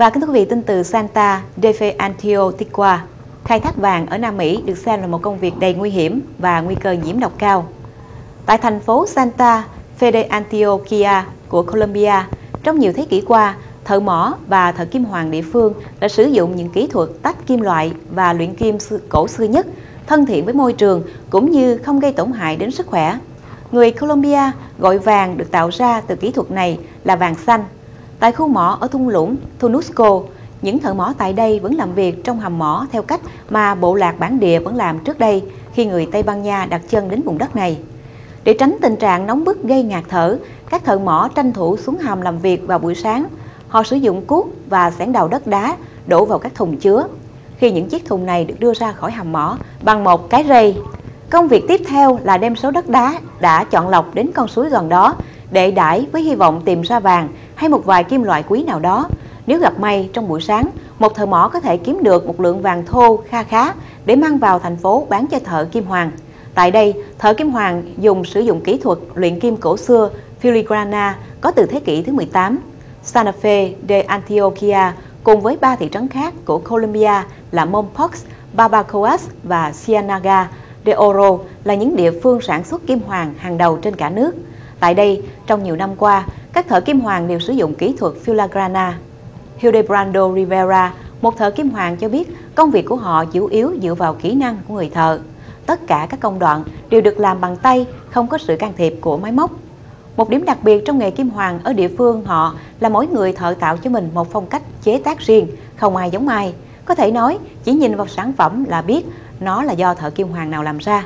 Và kính thưa quý vị, tin từ Santa Fe Antioquia, khai thác vàng ở Nam Mỹ được xem là một công việc đầy nguy hiểm và nguy cơ nhiễm độc cao. Tại thành phố Santa Fe de Antioquia của Colombia, trong nhiều thế kỷ qua, thợ mỏ và thợ kim hoàn địa phương đã sử dụng những kỹ thuật tách kim loại và luyện kim cổ xưa nhất, thân thiện với môi trường cũng như không gây tổn hại đến sức khỏe. Người Colombia gọi vàng được tạo ra từ kỹ thuật này là vàng xanh. Tại khu mỏ ở thung lũng Tunusco, những thợ mỏ tại đây vẫn làm việc trong hầm mỏ theo cách mà bộ lạc bản địa vẫn làm trước đây khi người Tây Ban Nha đặt chân đến vùng đất này. Để tránh tình trạng nóng bức gây ngạt thở, các thợ mỏ tranh thủ xuống hầm làm việc vào buổi sáng. Họ sử dụng cuốc và xẻng đào đất đá đổ vào các thùng chứa. Khi những chiếc thùng này được đưa ra khỏi hầm mỏ bằng một cái rây, công việc tiếp theo là đem số đất đá đã chọn lọc đến con suối gần đó để đãi với hy vọng tìm ra vàng hay một vài kim loại quý nào đó. Nếu gặp may trong buổi sáng, một thợ mỏ có thể kiếm được một lượng vàng thô kha khá để mang vào thành phố bán cho thợ kim hoàn. Tại đây, thợ kim hoàn sử dụng kỹ thuật luyện kim cổ xưa filigrana có từ thế kỷ thứ 18. Santa Fe de Antioquia cùng với 3 thị trấn khác của Colombia là Mompox, Barbacoas và Ciénaga de Oro là những địa phương sản xuất kim hoàn hàng đầu trên cả nước. Tại đây, trong nhiều năm qua, các thợ kim hoàn đều sử dụng kỹ thuật filigrana. Hildebrando Rivera, một thợ kim hoàn cho biết công việc của họ chủ yếu dựa vào kỹ năng của người thợ. Tất cả các công đoạn đều được làm bằng tay, không có sự can thiệp của máy móc. Một điểm đặc biệt trong nghề kim hoàn ở địa phương họ là mỗi người thợ tạo cho mình một phong cách chế tác riêng, không ai giống ai. Có thể nói, chỉ nhìn vào sản phẩm là biết nó là do thợ kim hoàn nào làm ra.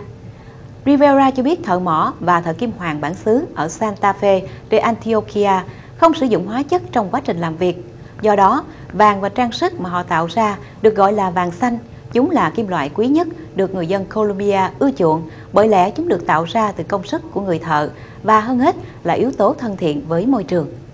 Rivera cho biết thợ mỏ và thợ kim hoàn bản xứ ở Santa Fe de Antioquia không sử dụng hóa chất trong quá trình làm việc. Do đó, vàng và trang sức mà họ tạo ra được gọi là vàng xanh. Chúng là kim loại quý nhất được người dân Colombia ưa chuộng bởi lẽ chúng được tạo ra từ công sức của người thợ và hơn hết là yếu tố thân thiện với môi trường.